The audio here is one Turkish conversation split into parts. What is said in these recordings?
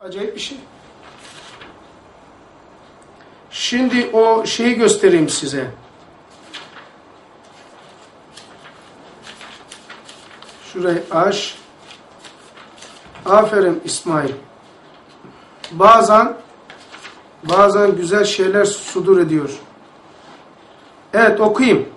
Acayip bir şey. Şimdi o şeyi göstereyim size. Şurayı aç. Aferin İsmail. Bazen güzel şeyler sudur ediyor. Evet, okuyayım.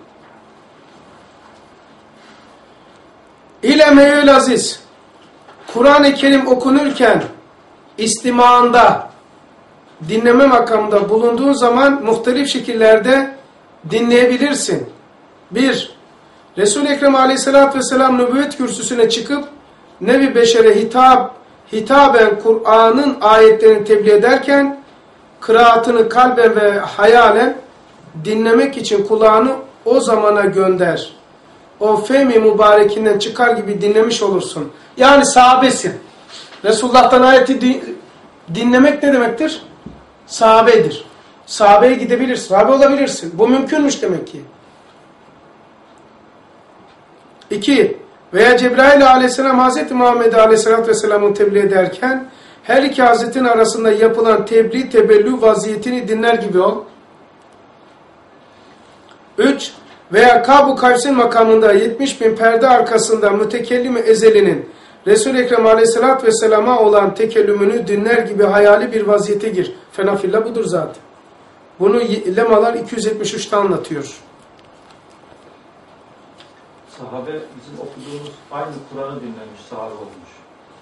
İlem-i aziz. Kur'an-ı Kerim okunurken istimağında, dinleme makamında bulunduğun zaman muhtelif şekillerde dinleyebilirsin. Bir, Resul-i Ekrem aleyhissalatü vesselam nübüvvet kürsüsüne çıkıp Nebi Beşer'e hitaben Kur'an'ın ayetlerini tebliğ ederken kıraatını kalben ve hayalen dinlemek için kulağını o zamana gönder. O fehmi mübarekinden çıkar gibi dinlemiş olursun. Yani sahabesin. Resulullah'tan ayeti dinlemek ne demektir? Sahabedir. Sahabeye gidebilirsin. Sahabe olabilirsin. Bu mümkünmüş demek ki. 2. Veya Cebrail aleyhisselam Hazreti Muhammed aleyhisselatü vesselam'ı tebliğ ederken her iki hazretin arasında yapılan tebliğ tebellü vaziyetini dinler gibi ol. 3. Veya Kab-ı Kavs'in makamında 70.000 perde arkasında mütekellim-i ezelinin Resul-i Ekrem aleyhissalatü vesselama olan tekellümünü dinler gibi hayali bir vaziyete gir. Fenafillah budur zaten. Bunu lemalar 273'te anlatıyor. Sahabe bizim okuduğumuz aynı Kur'an'ı dinlemiş, sahabe olmuş.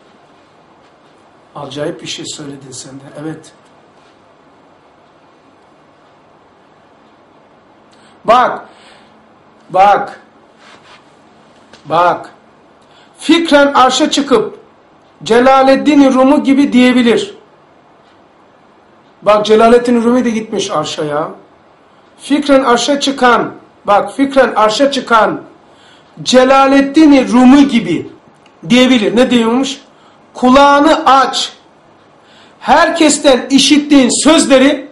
Acayip bir şey söyledin sen de. Evet. Bak. Fikren arşa çıkıp Celaleddin Rumi gibi diyebilir. Bak Celaleddin Rumi de gitmiş arşa ya. Fikren arşa çıkan Celaleddin Rumi gibi diyebilir. Ne diyormuş? Kulağını aç. Herkesten işittiğin sözleri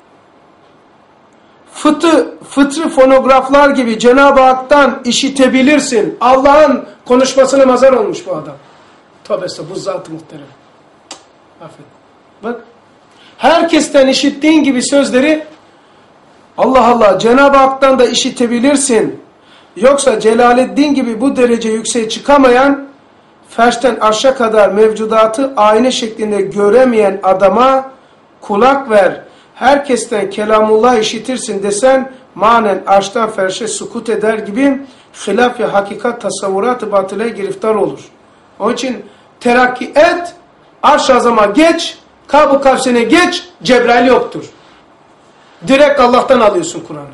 fıtrı fonograflar gibi Cenab-ı Hak'tan işitebilirsin. Allah'ın konuşmasına mazhar olmuş bu adam. Tövbe estağfurullah, bu zat-ı muhterem. Affet. Bak. Herkesten işittiğin gibi sözleri Allah Allah Cenab-ı Hak'tan da işitebilirsin. Yoksa Celaleddin gibi bu derece yükseğe çıkamayan, ferşten arşa kadar mevcudatı ayna şeklinde göremeyen adama kulak ver. Herkesten kelamullah işitirsin desen manen arştan ferşe sukut eder gibi hilaf-ı hakikat tasavvurat-ı batıla giriftar olur. Onun için terakki et, arş-ı azama geç, Kab-ı Kavs'ine geç, Cebrail yoktur. Direkt Allah'tan alıyorsun Kur'an'ı.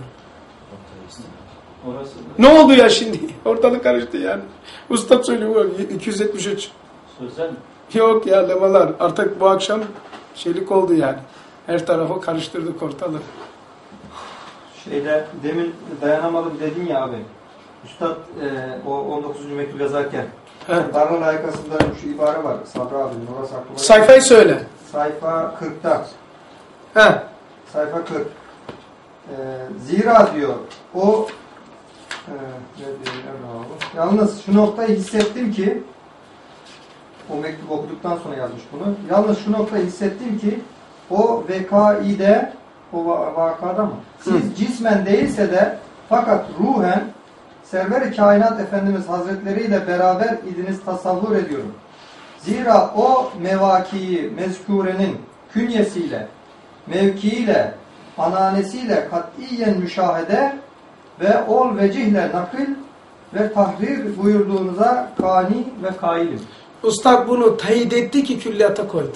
Ne oldu ya şimdi? Ortalık karıştı yani. Usta söylüyor 273. Sözel mi? Yok ya lemalar. Artık bu akşam şeylik oldu yani. Her tarafı karıştırdık ortalığı. Demin dayanamadım dedin ya abi. Üstad o 19. mektup yazarken Darlan Ayakası'nda şu ibare var. Sabri abi. Sayfayı söyle. Sayfa 40'ta. He. Sayfa 40. Zira diyor o yalnız şu noktayı hissettim ki o mektup okuduktan sonra yazmış bunu. Yalnız şu noktayı hissettim ki o vekaide o vakada mı? Siz cismen değilse de fakat ruhen Server-i Kainat Efendimiz Hazretleri ile beraber idiniz tasavvur ediyorum. Zira o mevakiyi mezkurenin künyesiyle, mevkiiyle, ananesiyle katiyen müşahede ve ol vecihle nakil ve tahrir buyurduğunuza kani ve kailim. Ustad bunu teyit etti ki külliyata koydu.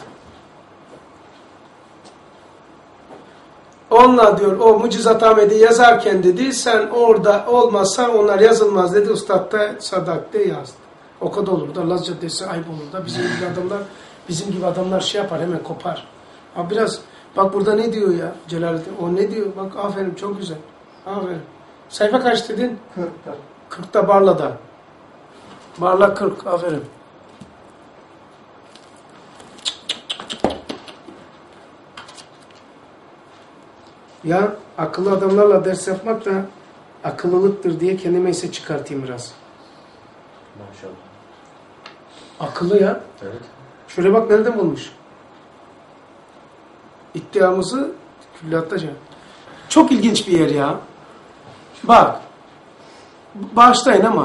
Onunla diyor o Mucizat Ahmet'i yazarken dedi sen orada olmazsan onlar yazılmaz dedi. Ustad da sadak de yazdı. O kadar olur da Laz Caddesi ayıp olur da bizim gibi adamlar şey yapar hemen kopar. Abi biraz bak burada ne diyor ya Celalettin o ne diyor bak aferin çok güzel. Aferin. Sayfa kaç dedin? 40'ta. 40'ta Barla'da. Barla 40 aferin. Ya akıllı adamlarla ders yapmak da akıllılıktır diye kendime ise çıkartayım biraz. Maşallah. Akıllı ya. Evet. Şöyle bak nereden bulmuş. iddiamızı külliyatta çok ilginç bir yer ya. Bak, bağışlayın ama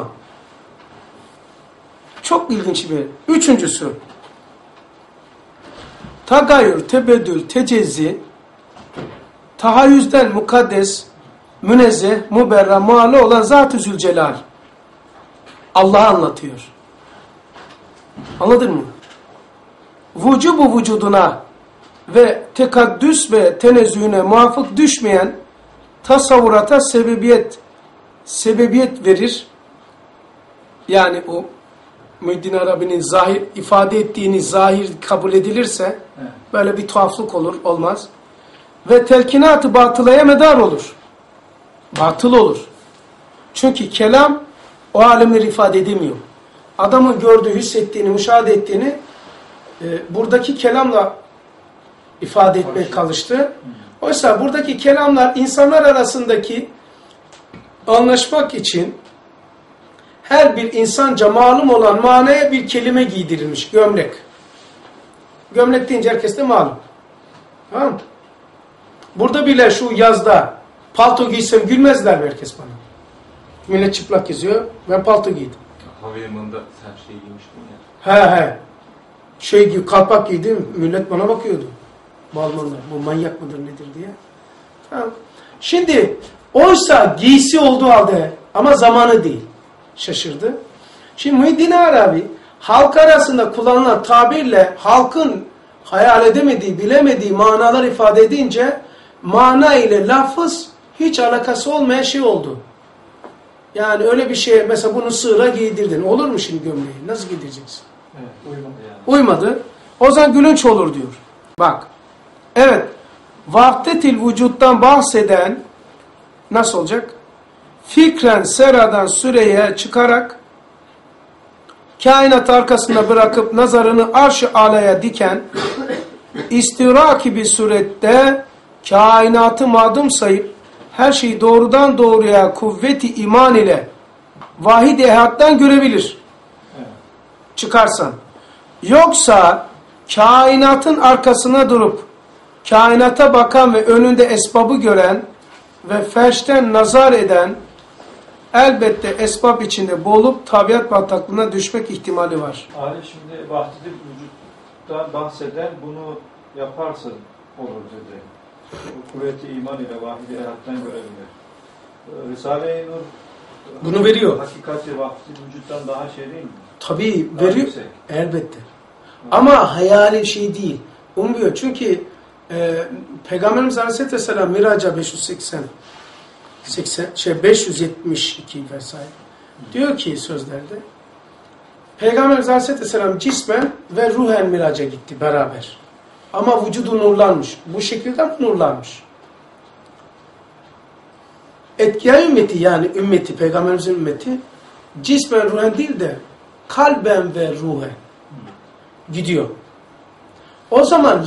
çok ilginç bir yer. Üçüncüsü, tagayyür, tebeddül, tecezzi, tahayyüzden mukaddes, münezzeh, müberra, mualla olan Zat-ı Zülcelal. Allah'ı anlatıyor. Anladın mı? Vücubu vücuduna ve tekaddüs ve tenezzühüne muvafık düşmeyen tasavvurata sebebiyet verir. Yani o Muhyiddin Arabi'nin zahir ifade ettiğini zahir kabul edilirse böyle bir tuhaflık olur, olmaz. Ve telkinat-ı batılaya medar olur. Batıl olur. Çünkü kelam o alemleri ifade edemiyor. Adamın gördüğü, hissettiğini, müşahede ettiğini buradaki kelamla ifade etmeye çalıştı. Oysa buradaki kelamlar insanlar arasındaki anlaşmak için her bir insanca malum olan manaya bir kelime giydirilmiş. Gömlek. Gömlek deyince herkes de malum. Tamam mı? Burada bile şu yazda palto giysem gülmezler mi herkes bana? Millet çıplak geziyor. Ben palto giydim. Havalimanında sen şey giymiştin ya. He. Kalpak giydim. Millet bana bakıyordu. Balmanlar. Bu manyak mıdır nedir diye. Tamam. Şimdi oysa giysi olduğu halde ama zamanı değil. Şaşırdı. Şimdi Muhyiddin Arabi halk arasında kullanılan tabirle halkın hayal edemediği, bilemediği manalar ifade edince mana ile lafız hiç alakası olmayan şey oldu. Yani öyle bir şey, mesela bunu sığıra giydirdin. Olur mu şimdi gömleği? Nasıl giydireceksin? Evet, uymadı yani. Uymadı. O zaman gülünç olur diyor. Bak. Evet. Vahdetil vücuttan bahseden nasıl olacak? Fikren seradan süreye çıkarak kainat arkasında bırakıp nazarını arş-ı alaya diken istiraki bir surette kainatı madum sayıp her şeyi doğrudan doğruya kuvveti iman ile vahid-i ehaddan görebilir. Çıkarsan. Yoksa kainatın arkasına durup kainata bakan ve önünde esbabı gören ve ferşten nazar eden elbette esbab içinde boğulup tabiat bataklığına düşmek ihtimali var. Arif şimdi vahdedil vücuttan bahseden bunu yaparsın olur dedi. Kuvveti iman ile vahid-i ehaddan görebilir. Risale-i Nur bunu veriyor. Hakikati vahdedil vücuttan daha şey değil mi? Tabii daha veriyor. Yüksek. Elbette. Ama hayali şey değil. Umuyor. Çünkü Peygamberimiz Aleyhisselam Miraca 572 vesaire. Diyor ki sözlerde Peygamberimiz Aleyhisselam cismen ve ruhen miraca gitti beraber. Ama vücudu nurlanmış. Bu şekilde mi nurlanmış? Etkiya ümmeti yani ümmeti, Peygamberimizin ümmeti cismen ruhen değil de kalben ve ruhen gidiyor. O zaman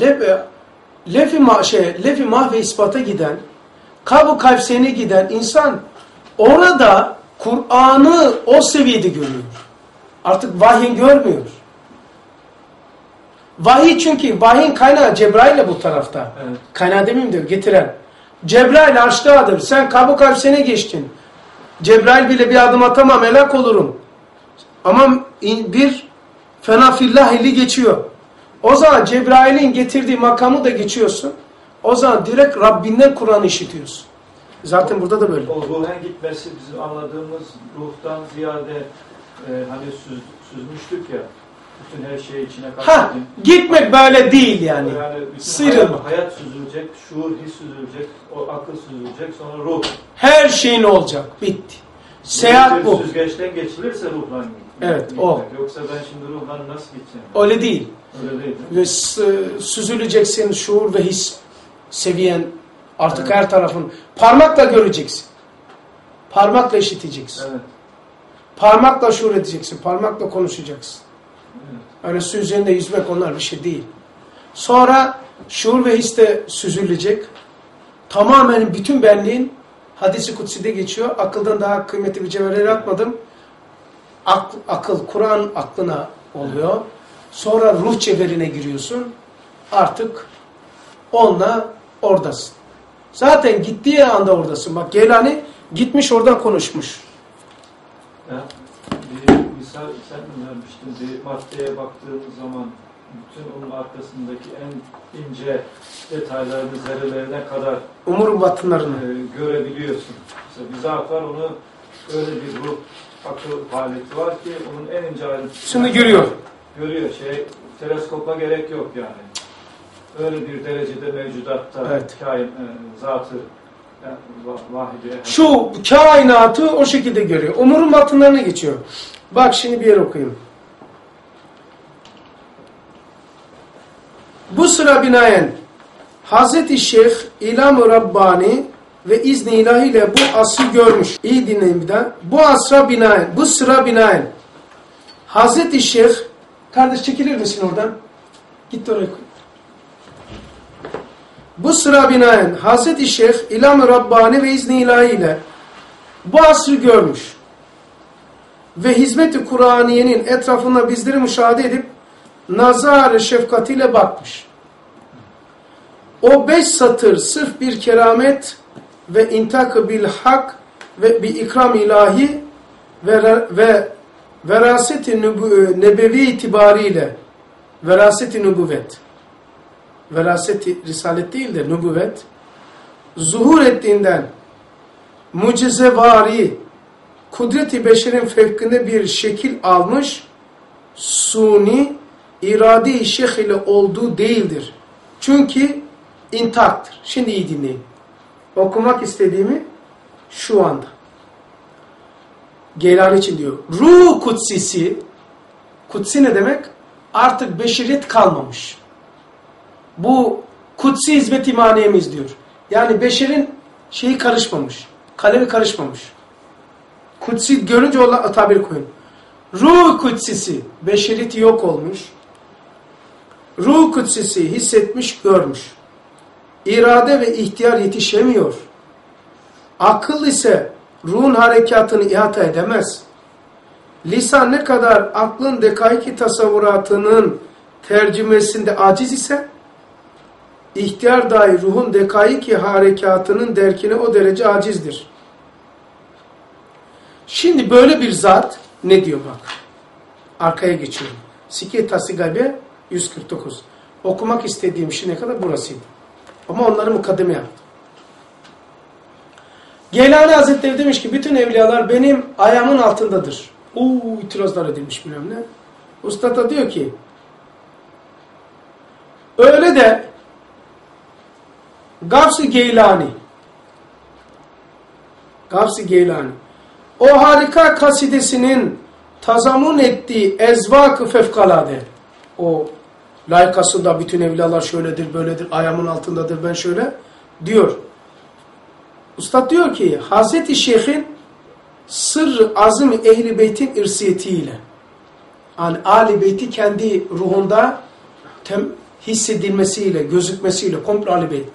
lefi mahve ispata giden, kab-ı kavsene giden insan orada Kur'an'ı o seviyede görüyor. Artık vahyin görmüyor. Vahiy çünkü vahyin kaynağı Cebrail'le bu tarafta. Evet. Kaynağı demeyeyim de getiren. Cebrail arştadır. Sen kab-ı kavsene geçtin. Cebrail bile bir adım atamam, helak olurum. Ama bir fenafillah ili geçiyor. O zaman Cebrail'in getirdiği makamı da geçiyorsun. O zaman direkt Rabbinden Kur'an'ı işitiyorsun. Zaten burada da böyle. O ruhen gitmesi bizim anladığımız ruhtan ziyade hani süzmüştük ya. Bütün her şeyi içine katledin. Gitmek böyle değil yani. Yani Sıyrılma. Hayat süzülecek, şuur, his süzülecek, o akıl süzülecek, sonra ruh. Her şeyin olacak. Bitti. Seyahat bu. Süzgeçten geçilirse ruhlan gitmek. Evet, o. Yoksa ben şimdi ruhlan nasıl gideceğim? Öyle değil. Öyle değil. Ve süzüleceksin, şuur ve his seviyen artık her tarafın. Parmakla göreceksin. Parmakla işiteceksin. Evet. Parmakla şuur edeceksin. Parmakla konuşacaksın. Evet. Öyle su üzerinde yüzmek onlar bir şey değil. Sonra şuur ve his de süzülecek. Tamamen bütün benliğin hadis-i kutsi'de geçiyor. Akıldan daha kıymetli bir cevher atmadım. Akıl, Kur'an aklına oluyor. Sonra ruh cevherine giriyorsun. Artık onunla oradasın. Zaten gittiği anda oradasın. Bak Geylani gitmiş oradan konuşmuş. Ya, bir misal sen mi vermiştin? Bir maddeye baktığımız zaman bütün onun arkasındaki en ince detaylarını, zerrelerine kadar Umurun batınlarını. görebiliyorsun. Mesela bir zat var, onu öyle bir ruh, akıl faaliyeti var ki onun en ince ayrıntısını Şimdi görüyor. Görüyor. Teleskopa gerek yok yani. Öyle bir derecede mevcudatta Evet. zatı yani, vahide. Şu kainatı o şekilde görüyor. Umurun batınlarına geçiyor. Bak şimdi bir yer okuyayım. Bu sıra binaen Hazreti Şeyh İlam-ı Rabbani ve izni ilahiyle bu asrı görmüş. İyi dinleyin bir daha. Bu sıra binaen Hazreti Şeyh, kardeş çekilir misin oradan? Git oraya koy. Bu sıra binaen Hazreti Şeyh İlam-ı Rabbani ve izni ilahiyle bu asrı görmüş. Ve hizmet-i Kur'aniyenin etrafında bizleri müşahede edip nazar-ı şefkatiyle bakmış. O 5 satır sırf bir keramet ve intak-ı bil hak ve bir ikram ilahi ve veraseti nebevi itibariyle veraseti nübüvvet, veraseti risalet değil de nübüvvet zuhur ettiğinden mucizevari kudret-i beşerin fevkinde bir şekil almış, suni irade-i şeyh ile olduğu değildir. Çünkü intaktır. Şimdi iyi dinleyin. Okumak istediğimi şu anda. Geylani için diyor. Ruh kutsisi, kutsi ne demek? Artık beşeriyet kalmamış. Bu kutsi hizmet imaniyemiz diyor. Yani beşerin şeyi karışmamış. Kalemi karışmamış. Kutsi görünce o tabir koyun. Ruh kutsisi, beşeriyeti yok olmuş. Ruh kutsisi hissetmiş, görmüş. İrade ve ihtiyar yetişemiyor. Akıl ise ruhun harekatını ihata edemez. Lisan ne kadar aklın dekaiki tasavvuratının tercümesinde aciz ise, ihtiyar dahi ruhun dekaiki harekatının derkine o derece acizdir. Şimdi böyle bir zat ne diyor bak. Arkaya geçiyorum. Sikye Tasigabe 149. Okumak istediğim şimdiye kadar burasıydı. Ama onları mukaddeme yaptım. Geylani Hazretleri demiş ki bütün evliyalar benim ayağımın altındadır. İtirazlar edilmiş bilmem ne. Usta da diyor ki öyle de Gavs-ı Geylani o harika kasidesinin tazamun ettiği ezvak-ı fevkalade, o layıkasında bütün evliyalar şöyledir böyledir ayağımın altındadır ben şöyle diyor. Ustad diyor ki Hazreti Şeyh'in sırrı azim-i Ehl-i Beyt'in irsiyetiyle, yani Ali Beyt'i kendi ruhunda hissedilmesiyle, gözükmesiyle, komple Ali Beyt.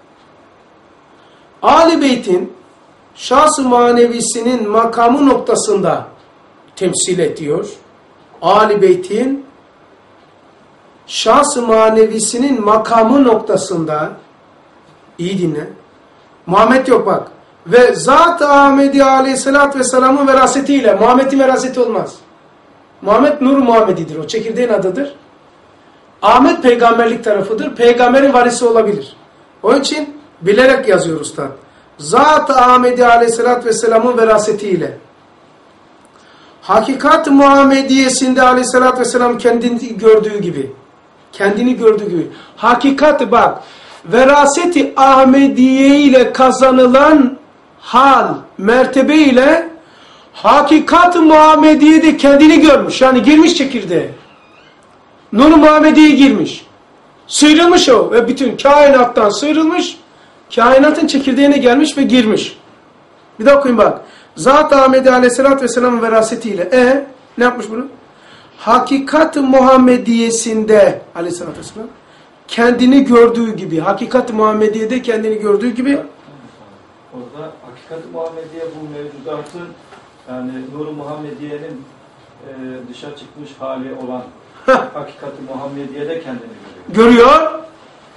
Ali Beyt'in şahs-ı manevisinin makamı noktasında temsil ediyor. Ali Beyt'in şahs-ı manevisinin makamı noktasında, iyi dinle, Muhammed yok bak, ve Zat-ı Ahmedi Aleyhisselatü Vesselam'ın verasetiyle, Muhammed'in veraseti olmaz. Muhammed Nur-u Muhammedi'dir, o çekirdeğin adıdır. Ahmet peygamberlik tarafıdır, peygamberin varisi olabilir. Onun için bilerek yazıyor usta. Zat-ı Ahmedi Aleyhisselatü Vesselam'ın verasetiyle. Hakikat-ı Muhammediyesinde Aleyhisselatü Vesselam kendini gördüğü gibi. Kendini gördüğü gibi. Hakikati bak. Veraseti Ahmediye ile kazanılan hal, mertebe ile hakikat-ı Muhammediye'de kendini görmüş. Yani girmiş çekirdeğe. Nur-u Muhammediye girmiş. Sıyrılmış o ve bütün kainattan sıyrılmış. Kainatın çekirdeğine gelmiş ve girmiş. Bir daha okuyun bak. Zat-ı Ahmedi Aleyhisselatü Vesselam'ın verasetiyle. Ne yapmış bunu? Hakikat-ı Muhammediyesinde Aleyhisselatü Vesselam kendini gördüğü gibi, hakikat-ı Muhammediye'de kendini gördüğü gibi. Orada hakikat-ı Muhammediye bu mevcudatın, yani Nur-u Muhammediye'nin dışa çıkmış hali olan hakikat-ı Muhammediye'de kendini görüyor. Görüyor.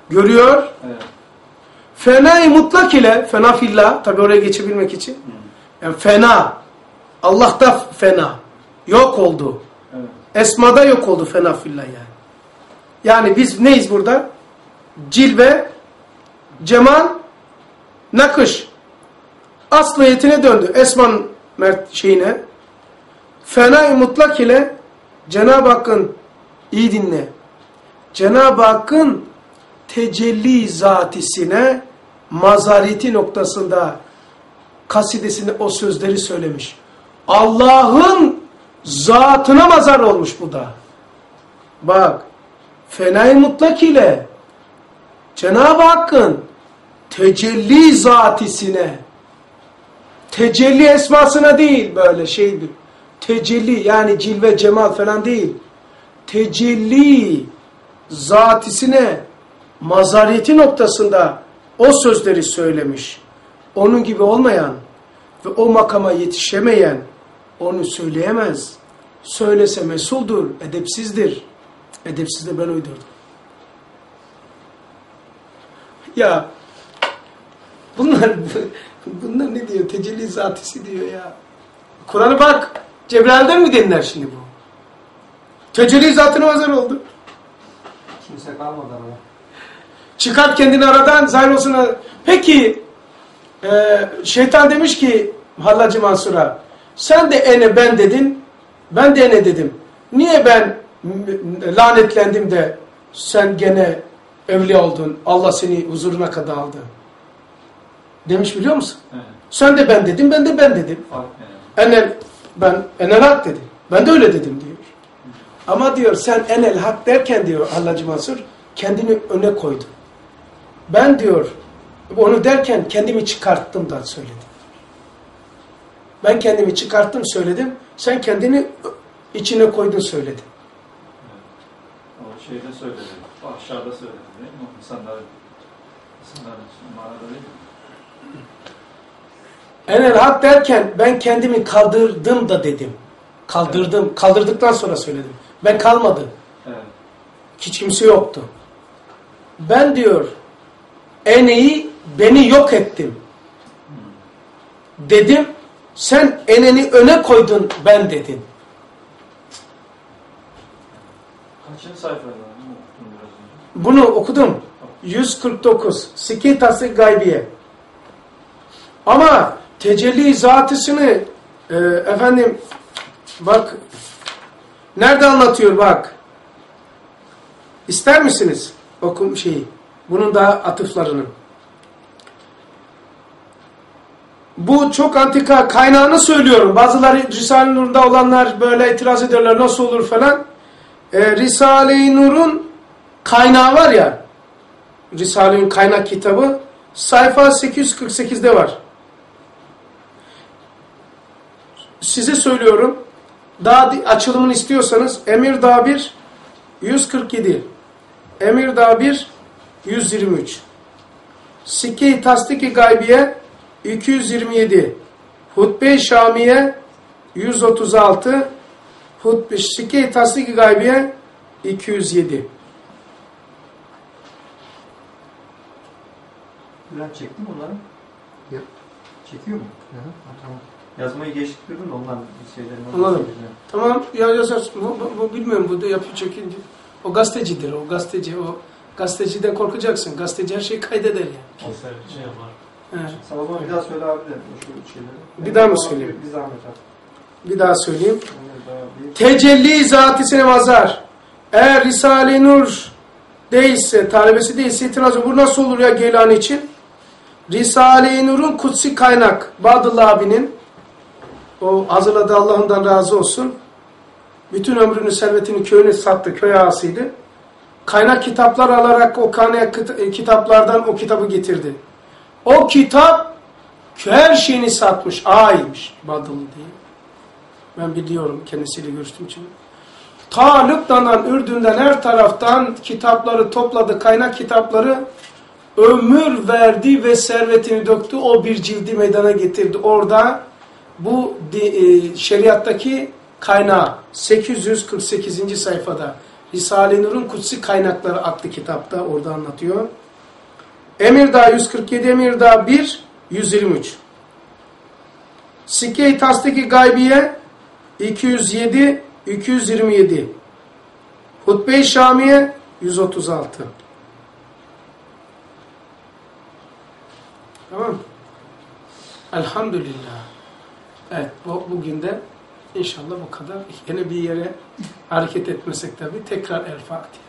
Görüyor. Evet. Fena-i mutlak ile, fena fillah, tabi oraya geçebilmek için. Yani fena, Allah'ta fena, yok oldu. Evet. Esmada yok oldu fena fillah yani. Yani biz neyiz burada? Cilve, cemal, nakış. Asliyetine döndü. Esman şeyine. Fena-i mutlak ile Cenab-ı Hakk'ın, iyi dinle, Cenab-ı Hakk'ın tecelli zatisine mazareti noktasında kasidesinde o sözleri söylemiş. Allah'ın zatına mazar olmuş bu da. Bak, fena-i mutlak ile Cenab-ı Hakk'ın tecelli zatisine, tecelli esmasına değil, böyle şeydir. Tecelli yani cilve, cemal falan değil. Tecelli zatisine, mazareti noktasında o sözleri söylemiş. Onun gibi olmayan ve o makama yetişemeyen onu söyleyemez. Söylese mesuldur, edepsizdir. Edepsiz de ben uydurdum. Ya bunlar ne diyor? Tecelli zatisi diyor ya. Kur'an'a bak. Cebrail'den mi dinler şimdi bu? Tecelli zatına mazhar oldu. Kimse kalmadı arada. Çıkart kendini aradan, zahir olsun. Peki, şeytan demiş ki Hallacı Mansur'a, sen de ene ben dedin, ben de ene dedim. Niye ben lanetlendim de sen gene evliya oldun, Allah seni huzuruna kadar aldı? Demiş biliyor musun? Evet. Sen de ben dedim, ben de ben dedim. Fark yani. Enel hak dedim. Ben de öyle dedim diyor. Ama diyor sen enel hak derken diyor Hallacı Mansur kendini öne koydu. Ben diyor onu derken kendimi çıkarttım da söyledim. Ben kendimi çıkarttım söyledim. Sen kendini içine koydun söyledin. O şeyde söyledi. O aşağıda söyledi değil mi? İnsanların manada değil mi? Enel hak derken ben kendimi kaldırdım da dedim. Kaldırdım. Evet. Kaldırdıktan sonra söyledim. Ben kalmadım. Evet. Hiç kimse yoktu. Ben diyor eneyi beni yok ettim. Dedim. Sen eneni öne koydun ben dedin. Kaçıncı sayfada okudun biraz önce? Bunu okudum. 149. Sikî tasdik gaybiye. Ama tecelli zatısını efendim bak nerede anlatıyor bak. İster misiniz okum şeyi? Bunun da atıflarını. Bu çok antika kaynağını söylüyorum. Bazıları Risale-i Nur'da olanlar böyle itiraz ederler nasıl olur falan. Risale-i Nur'un kaynağı var ya. Risale-i Nur kaynak kitabı sayfa 848'de var. Size söylüyorum. Daha açılımını istiyorsanız Emirdağ 1 147 Emirdağ 1 123 Sikî Tasdik-i Gaybiye 227 Hutbe-i Şamiye 136 Sikî Tasdik-i Gaybiye 207. Bülent çekti mi bunları? Yok. Çekiyor mu? Hı hı. Tamam. Yazmayı geçtiklerim de ondan bir şeylerin. Anladım. Tamam ya yazarsın. Bu bilmiyorum bu da yapıyor çekince. O gazetecidir o gazeteci o. Gazeteciden korkacaksın. Gazeteci her şeyi kaydeder yani. O şey yapar. Evet. Sana o zaman bir daha söyle abi de şu şeyleri. Bir daha mı söyleyeyim? Bir zahmet abi. Bir daha söyleyeyim. Bir... Tecelli zatisine mazhar. Eğer Risale-i Nur değilse, talebesi değilse itiraz bu nasıl olur ya Geylani için? Risale-i Nur'un kutsi kaynak. Badıllah abinin o hazırladığı Allah'ından razı olsun. Bütün ömrünü, servetini, köyünü sattı. Köy ağasıydı. Kaynak kitaplar alarak o kaynak kitaplardan o kitabı getirdi. O kitap her şeyini satmış. Ağaymış Badılı diye. Ben biliyorum kendisiyle görüştüğüm için. Ta Lübnan'dan, Ürdün'den her taraftan kitapları topladı. Kaynak kitapları ömür verdi ve servetini döktü. O bir cildi meydana getirdi. Orada bu şeriattaki kaynağı 848. sayfada Risale-i Nur'un Kutsi Kaynakları adlı kitapta orada anlatıyor. Emirdağ 147, Emirdağ 1, 123. Sikke-i Tasdik-i Gaybiye 207, 227. Hutbe-i Şamiye 136. Tamam mı? Elhamdülillah. Evet, bugün de inşallah bu kadar. Yine bir yere hareket etmesek tabii. Tekrar El Fatiha.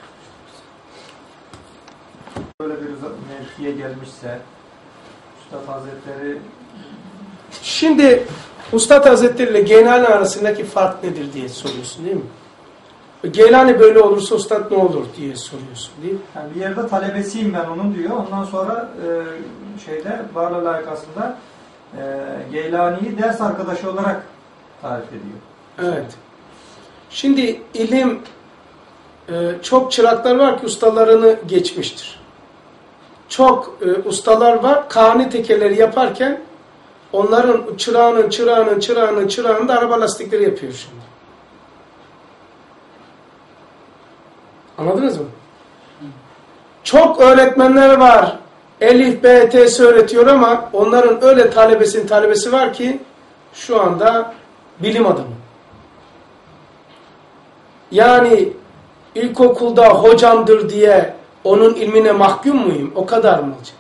Böyle bir mevkiye gelmişse Üstad Hazretleri... Şimdi Üstad Hazretleri ile Geylani arasındaki fark nedir diye soruyorsun değil mi? Geylani böyle olursa Üstad ne olur diye soruyorsun değil mi? Yani bir yerde talebesiyim ben onun diyor. Ondan sonra Varla layıkasında Geylani'yi ders arkadaşı olarak tarif ediyor. Evet. Şimdi ilim çok çıraklar var ki ustalarını geçmiştir. Çok ustalar var. Kani tekeleri yaparken onların çırağının da araba lastikleri yapıyor şimdi. Anladınız mı? Çok öğretmenler var. Elif, B, T'si öğretiyor ama onların öyle talebesi var ki şu anda bilim adamı. Yani ilkokulda hocamdır diye onun ilmine mahkum muyum? O kadar mı olacak?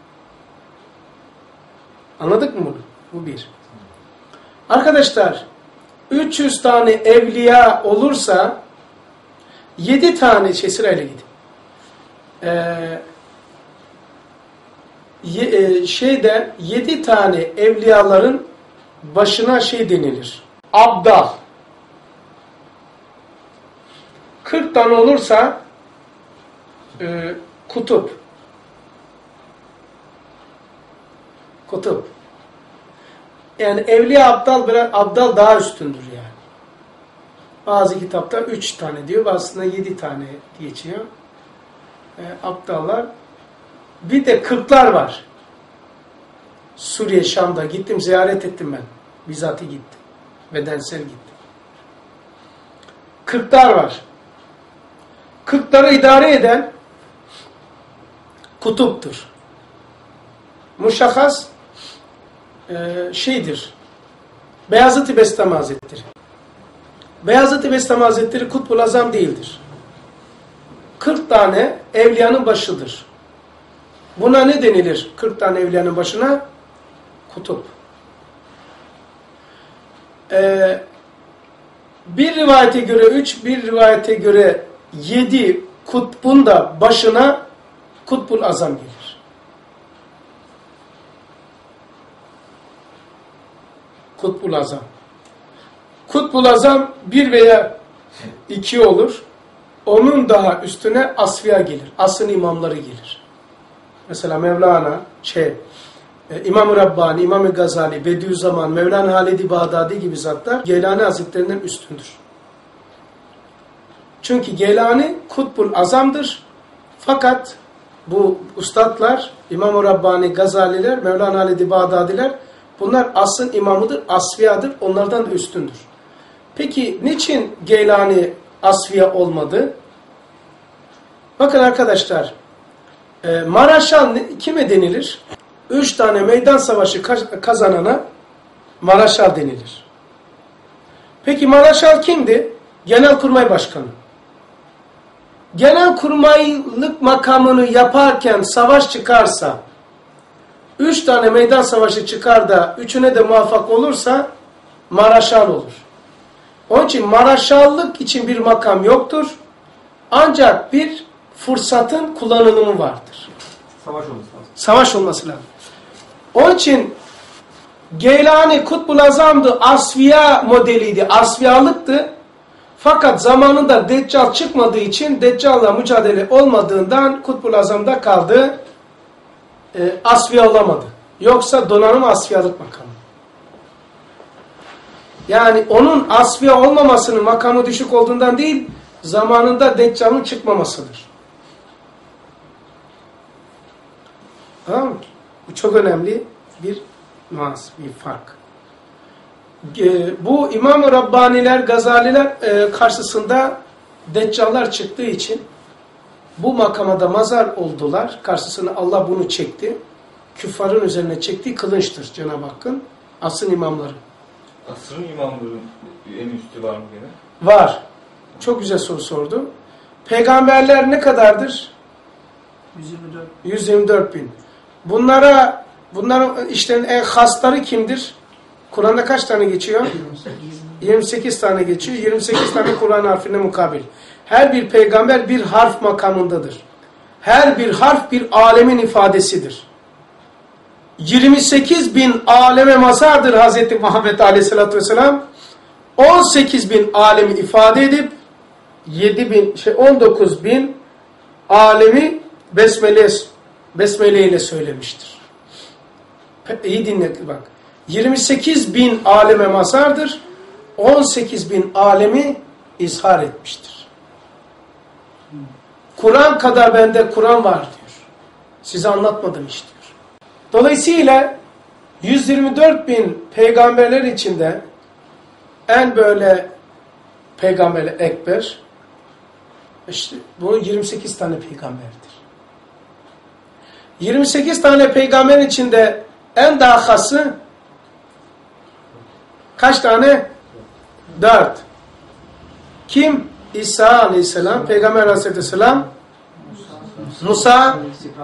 Anladık mı bunu? Bu bir. Arkadaşlar 300 tane evliya olursa 7 tane sırayla gidin. 7 tane evliyaların başına denilir. Abdal. 40 tane olursa kutup. Kutup. Yani evliya abdal daha üstündür yani. Bazı kitapta 3 tane diyor, bazısında 7 tane geçiyor. Abdallar. Bir de 40'lar var. Suriye, Şam'da gittim, ziyaret ettim ben. Bizzatı gittim. Bedensel gittim. 40'lar var. 40'ları idare eden kutuptur. Muşahhas Beyazıt-ı Bestami Hazretleri. Beyazıt-ı Bestami Hazretleri Kutbul Azam değildir. 40 tane evliyanın başıdır. Buna ne denilir? 40 tane evliyanın başına kutup. Bir rivayete göre 3, bir rivayete göre 7 kutbun da başına Kutbul Azam gelir. Kutbul Azam. Kutbul Azam 1 veya 2 olur. Onun daha üstüne asfiya gelir. Asrın imamları gelir. Mesela Mevlana, İmam-ı Rabbani, İmam-ı Gazali, Bediüzzaman, Mevlana Halid-i Bağdadi gibi zatlar Geylani Hazretlerinden üstündür. Çünkü Geylani Kutbul Azam'dır. Fakat bu ustadlar, İmam-ı Rabbani, Gazaliler, Mevlana Halid-i Bağdadiler, bunlar asrın imamıdır, asfiyadır, onlardan da üstündür. Peki niçin Geylani asfiya olmadı? Bakın arkadaşlar, Maraşal kime denilir? 3 tane meydan savaşı kazanana Maraşal denilir. Peki Maraşal kimdi? Genelkurmay Başkanı. Genelkurmaylık makamını yaparken savaş çıkarsa, 3 tane meydan savaşı çıkar da 3'üne de muvaffak olursa Maraşal olur. Onun için Maraşallık için bir makam yoktur. Ancak bir fırsatın kullanılımı vardır. Savaş olması lazım. Savaş olması lazım. Onun için Geylani Kutbul Azam'dı, asfiya modeliydi, asfiyalıktı. Fakat zamanında Deccal çıkmadığı için, Deccal'la mücadele olmadığından Kutbul Azam'da kaldı, asfiya olamadı. Yoksa donanım asfiyalık makamı. Yani onun asfiya olmamasının makamı düşük olduğundan değil, zamanında Deccal'ın çıkmamasıdır. Tamam mı? Bu çok önemli bir fark. Bu İmam-ı Rabbaniler, Gazaliler karşısında Deccallar çıktığı için bu makama da mazar oldular. Karşısına Allah bunu çekti. Küffarın üzerine çektiği kılınçtır Cenab-ı Hakk'ın. Asrın imamları. Asrın imamların en üstü var mı gene? Var. Çok güzel soru sordu. Peygamberler ne kadardır? 124 bin. Bunların işlerin en hasları kimdir? Kur'an'da kaç tane geçiyor? 28 tane geçiyor. 28 tane Kur'an harfine mukabil. Her bir peygamber bir harf makamındadır. Her bir harf bir alemin ifadesidir. 28 bin aleme mazhardır Hz. Muhammed Aleyhisselatü Vesselam. 18 bin alemi ifade edip 19 bin alemi besmele ile söylemiştir. İyi dinle bak. 28 bin aleme mazhardır. 18 bin alemi izhar etmiştir. Kur'an kadar bende Kur'an var diyor. Size anlatmadım hiç diyor. Dolayısıyla 124 bin peygamberler içinde en böyle peygamberler ekber, işte bunun 28 tane peygamberdir. 28 tane peygamberin içinde en daha hası kaç tane? 4. Kim? İsa Aleyhisselam, Peygamber Aleyhisselam, Musa,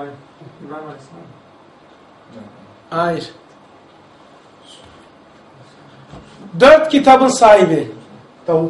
hayır. 4 kitabın sahibi. Davut.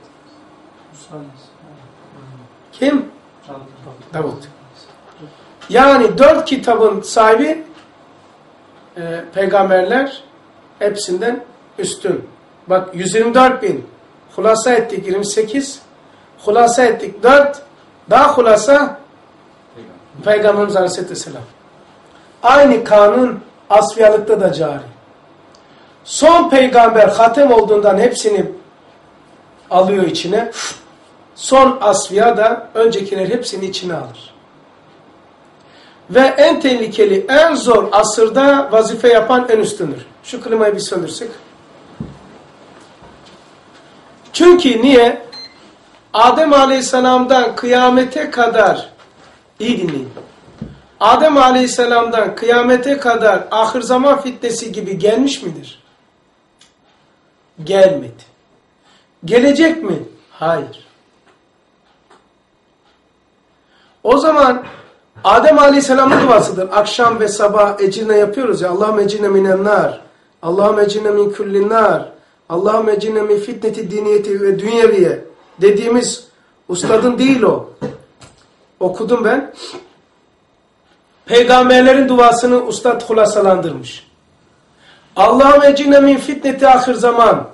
Kim? Davut. Yani 4 kitabın sahibi peygamberler hepsinden üstün. Bak 124 bin. Hulasa ettik 28. Hulasa ettik 4. Daha hulasa Peygamberimiz Aleyhisselam. Aynı kanun asfiyalıkta da cari. Son peygamber hatem olduğundan hepsini alıyor içine. Son asfiya da öncekiler hepsini içine alır. Ve en tehlikeli, en zor asırda vazife yapan en üstündür. Şu klimayı bir söndürsek. Çünkü niye? Adem Aleyhisselam'dan kıyamete kadar, iyi dinleyin. Adem Aleyhisselam'dan kıyamete kadar ahir zaman fitnesi gibi gelmiş midir? Gelmedi. Gelecek mi? Hayır. O zaman Adem Aleyhisselam'ın duasıdır. Akşam ve sabah ecirne yapıyoruz ya. Allahümme ecirne minen nar. Allahümme ecirne min kullin nar. Allahümme ecirne min fitneti diniyeti ve dünyeviye. Dediğimiz ustadın değil o. Okudum ben. Peygamberlerin duasını ustad hulasalandırmış. Allahümme ecirne min fitneti ahir zaman.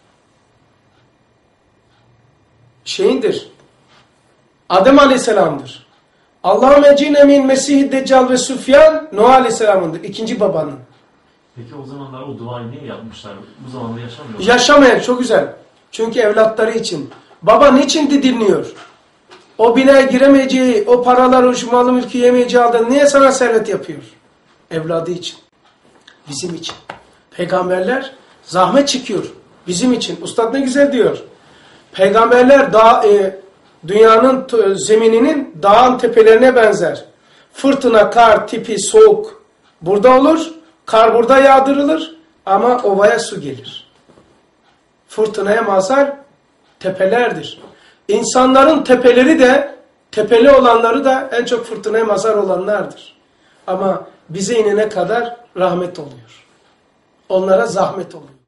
Şeyindir. Adem Aleyhisselam'dır. Allahümme ecirne min Mesih-i Deccal ve Süfyan Nuh Aleyhisselam'ındır. İkinci babanın. Peki o zamanlar o duayı niye yapmışlar? Bu zamanda yaşamıyorlar. Yaşamayan çok güzel. Çünkü evlatları için. Baba niçin didinliyor? O binaya giremeyeceği, o paraları, şu malı mülkü yemeyeceği halde niye sana servet yapıyor? Evladı için. Bizim için. Peygamberler zahmet çekiyor. Bizim için. Ustad ne güzel diyor. Peygamberler dünyanın zemininin dağın tepelerine benzer. Fırtına, kar, tipi, soğuk burada olur. Kar burada yağdırılır. Ama ovaya su gelir. Fırtınaya mazhar tepelerdir. İnsanların tepeleri de, tepeli olanları da en çok fırtınaya mazhar olanlardır. Ama bize inene kadar rahmet oluyor. Onlara zahmet oluyor.